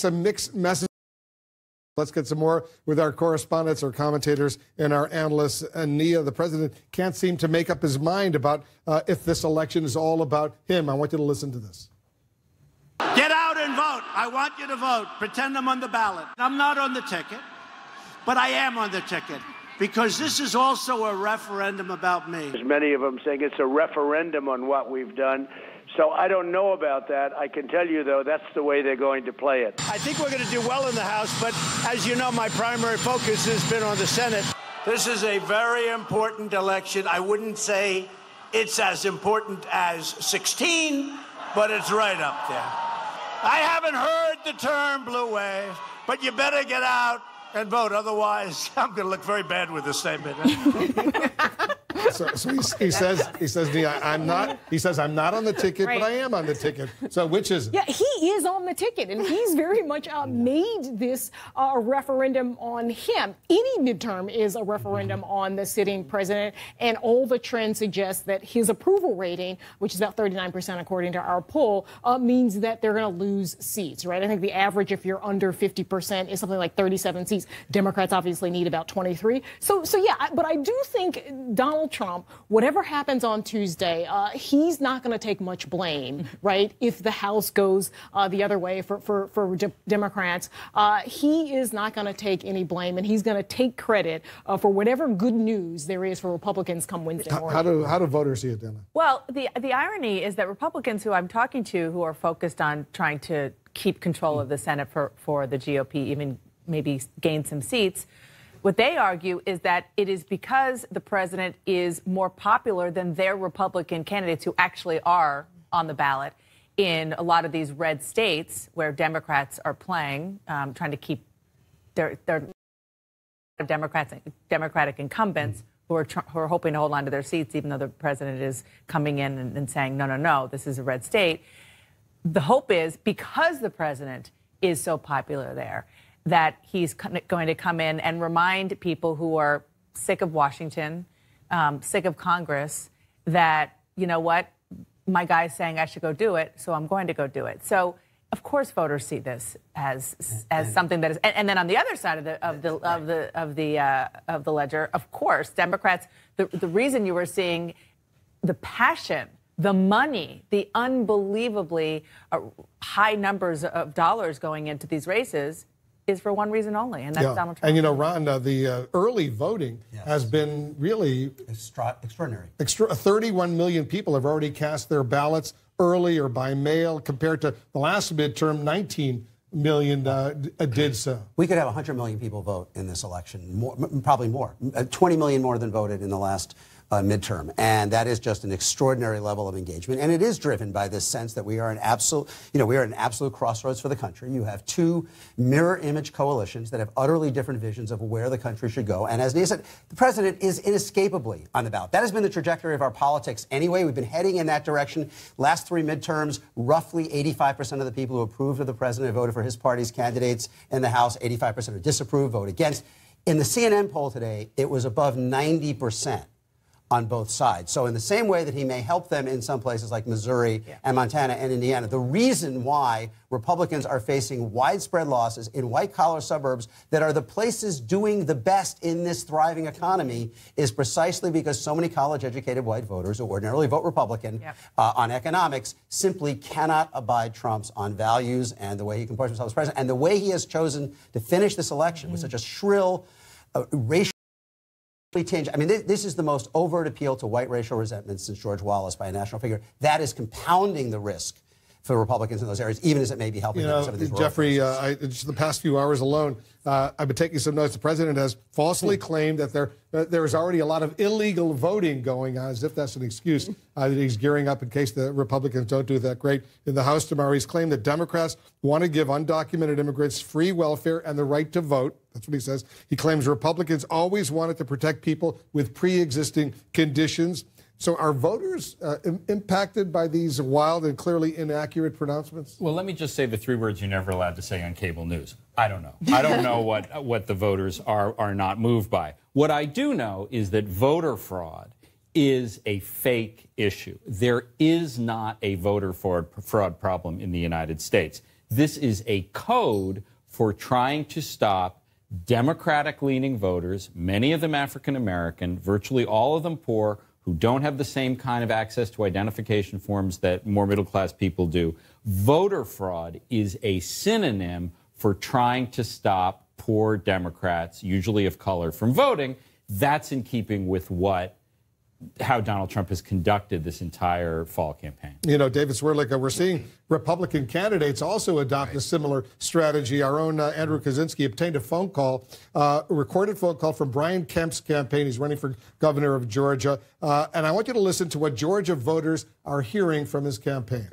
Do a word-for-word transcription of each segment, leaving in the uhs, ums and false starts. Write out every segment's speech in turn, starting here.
some mixed messages. Let's get some more with our correspondents, our commentators, and our analysts. And Nia, the president can't seem to make up his mind about uh, if this election is all about him. I want you to listen to this. Get out and vote. I want you to vote. Pretend I'm on the ballot. I'm not on the ticket, but I am on the ticket because this is also a referendum about me. There's many of them saying it's a referendum on what we've done. So I don't know about that. I can tell you, though, that's the way they're going to play it. I think we're going to do well in the House, but as you know, my primary focus has been on the Senate. This is a very important election. I wouldn't say it's as important as sixteen, but it's right up there. I haven't heard the term blue wave, but you better get out and vote. Otherwise, I'm going to look very bad with this statement. So, so he, he says, he says, Nia, I'm not. He says, I'm not on the ticket, right, but I am on the ticket. So which is it? Yeah, he is on the ticket, and he's very much uh, made this uh, a referendum on him. Any midterm is a referendum mm-hmm. on the sitting president, and all the trends suggest that his approval rating, which is about thirty-nine percent according to our poll, uh, means that they're going to lose seats. Right? I think the average, if you're under fifty percent, is something like thirty-seven seats. Democrats obviously need about twenty-three. So, so yeah, I, but I do think Donald Trump, whatever happens on Tuesday, uh, he's not going to take much blame, right, if the House goes uh, the other way for, for, for de- Democrats. Uh, he is not going to take any blame, and he's going to take credit uh, for whatever good news there is for Republicans come Wednesday morning. How do, how do voters see it, Dana? Well, the, the irony is that Republicans who I'm talking to who are focused on trying to keep control of the Senate for, for the G O P, even maybe gain some seats, what they argue is that it is because the president is more popular than their Republican candidates who actually are on the ballot in a lot of these red states where Democrats are playing, um, trying to keep their, their Democrats, Democratic incumbents who are, tr- who are hoping to hold on to their seats, even though the president is coming in and, and saying, no, no, no, this is a red state. The hope is because the president is so popular there, that he's going to come in and remind people who are sick of Washington, um, sick of Congress, that, you know what, my guy's saying I should go do it, so I'm going to go do it. So, of course, voters see this as as and, something that is, and, and then on the other side of the of the of the of the uh, of the ledger, of course, Democrats. The the reason you were seeing the passion, the money, the unbelievably uh, high numbers of dollars going into these races is for one reason only, and that's yeah. Donald Trump. And, you know, Ron, uh, the uh, early voting yes. has been really Extra- extraordinary. Extra- thirty-one million people have already cast their ballots early or by mail, compared to the last midterm, nineteen million uh, did so. We could have one hundred million people vote in this election, more, probably more. twenty million more than voted in the last Uh, midterm. And that is just an extraordinary level of engagement. And it is driven by this sense that we are an absolute, you know, we are an absolute crossroads for the country. You have two mirror image coalitions that have utterly different visions of where the country should go. And as Nia said, the president is inescapably on the ballot. That has been the trajectory of our politics anyway. We've been heading in that direction. Last three midterms, roughly eighty-five percent of the people who approved of the president voted for his party's candidates in the House. eighty-five percent who disapproved, vote against. In the C N N poll today, it was above ninety percent. On both sides. So in the same way that he may help them in some places like Missouri yeah. and Montana and Indiana, the reason why Republicans are facing widespread losses in white-collar suburbs that are the places doing the best in this thriving economy is precisely because so many college-educated white voters who ordinarily vote Republican yep. uh, on economics simply cannot abide Trump's on values and the way he comports himself as president and the way he has chosen to finish this election mm-hmm. with such a shrill uh, racial tinge. I mean, this, this is the most overt appeal to white racial resentment since George Wallace by a national figure. That is compounding the risk for Republicans in those areas, even as it may be helping you them know, in some of these Jeffrey, uh, I, just the past few hours alone, uh, I've been taking some notes. The president has falsely claimed that there uh, there is already a lot of illegal voting going on, as if that's an excuse uh, that he's gearing up in case the Republicans don't do that great in the House tomorrow. He's claimed that Democrats want to give undocumented immigrants free welfare and the right to vote. That's what he says. He claims Republicans always wanted to protect people with pre-existing conditions. So are voters uh, im- impacted by these wild and clearly inaccurate pronouncements? Well, let me just say the three words you're never allowed to say on cable news. I don't know. I don't know what what the voters are are not moved by. What I do know is that voter fraud is a fake issue. There is not a voter fraud, fraud problem in the United States. This is a code for trying to stop Democratic-leaning voters, many of them African-American, virtually all of them poor, who don't have the same kind of access to identification forms that more middle-class people do. Voter fraud is a synonym for trying to stop poor Democrats, usually of color, from voting. That's in keeping with what how Donald Trump has conducted this entire fall campaign. You know, David Swirlick, we're seeing Republican candidates also adopt right. a similar strategy. Our own uh, Andrew Kaczynski obtained a phone call, uh, a recorded phone call from Brian Kemp's campaign. He's running for governor of Georgia. Uh, and I want you to listen to what Georgia voters are hearing from his campaign.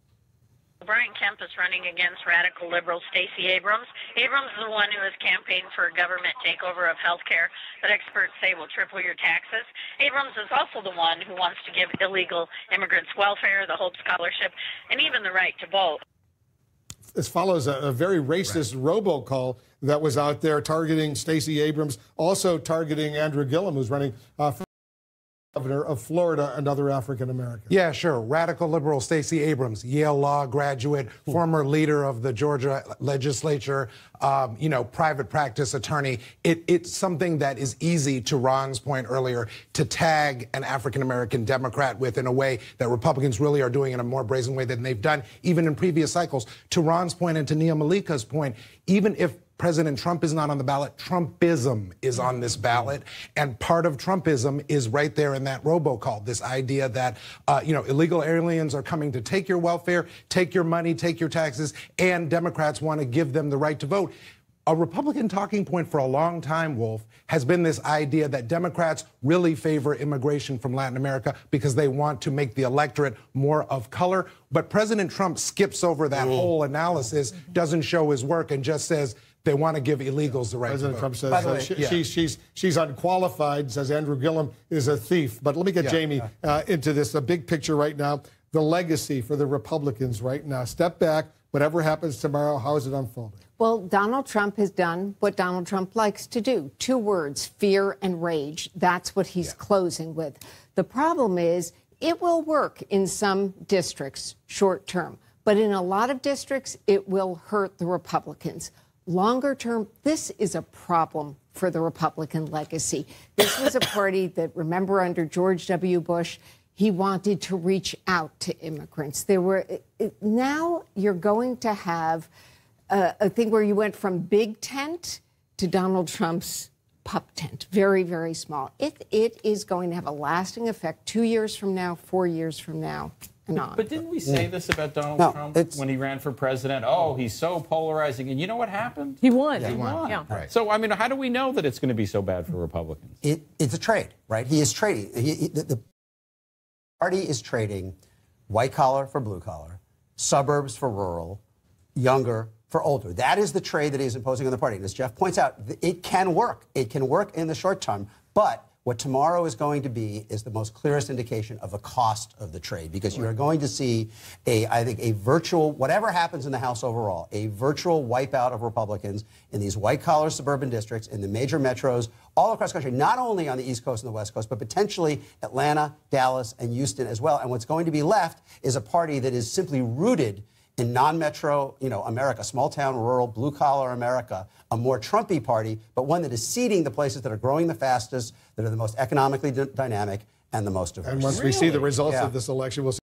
Brian Kemp is running against radical liberal Stacey Abrams. Abrams is the one who has campaigned for a government takeover of health care that experts say will triple your taxes. Abrams is also the one who wants to give illegal immigrants welfare, the Hope Scholarship, and even the right to vote. This follows a, a very racist right. robocall that was out there targeting Stacey Abrams, also targeting Andrew Gillum, who's running uh, for governor of Florida, another African American. Yeah, sure. Radical liberal Stacey Abrams, Yale Law graduate, hmm. former leader of the Georgia legislature, um, you know, private practice attorney. It, it's something that is easy, to Ron's point earlier, to tag an African American Democrat with in a way that Republicans really are doing in a more brazen way than they've done, even in previous cycles. To Ron's point and to Nia Malika's point, even if President Trump is not on the ballot, Trumpism is on this ballot. And part of Trumpism is right there in that robocall, this idea that, uh, you know, illegal aliens are coming to take your welfare, take your money, take your taxes, and Democrats want to give them the right to vote. A Republican talking point for a long time, Wolf, has been this idea that Democrats really favor immigration from Latin America because they want to make the electorate more of color. But President Trump skips over that Ooh. whole analysis, doesn't show his work, and just says they want to give illegals the right President to vote. Trump says By the uh, way, she, yeah. she's, she's, she's unqualified, says Andrew Gillum is a thief. But let me get Yeah, Jamie yeah. Uh, into this, the big picture right now, the legacy for the Republicans right now. Step back, whatever happens tomorrow, how is it unfolding? Well, Donald Trump has done what Donald Trump likes to do. Two words, fear and rage. That's what he's yeah. closing with. The problem is it will work in some districts short term, but in a lot of districts, it will hurt the Republicans. Longer term, this is a problem for the Republican legacy. This was a party that, remember, under George W. Bush, he wanted to reach out to immigrants. There were now you're going to have a, a thing where you went from big tent to Donald Trump's pup tent, very, very small. It it is going to have a lasting effect two years from now, four years from now. But, but didn't we say this about Donald no, Trump it's, when he ran for president? Oh, he's so polarizing. And you know what happened? He won. Yeah, he won. won. Yeah. Right. So, I mean, how do we know that it's going to be so bad for Republicans? It, it's a trade, right? He is trading. He, he, the, the party is trading white collar for blue collar, suburbs for rural, younger for older. That is the trade that he's imposing on the party. And as Jeff points out, it can work. It can work in the short term. But what tomorrow is going to be is the most clearest indication of the cost of the trade, because you are going to see a, I think, a virtual, whatever happens in the House overall, a virtual wipeout of Republicans in these white-collar suburban districts, in the major metros, all across the country, not only on the East Coast and the West Coast, but potentially Atlanta, Dallas, and Houston as well. And what's going to be left is a party that is simply rooted in non-metro, you know, America, small-town, rural, blue-collar America, a more Trumpy party, but one that is seeding the places that are growing the fastest, that are the most economically d- dynamic, and the most diverse. And once Really? we see the results Yeah. of this election, we'll see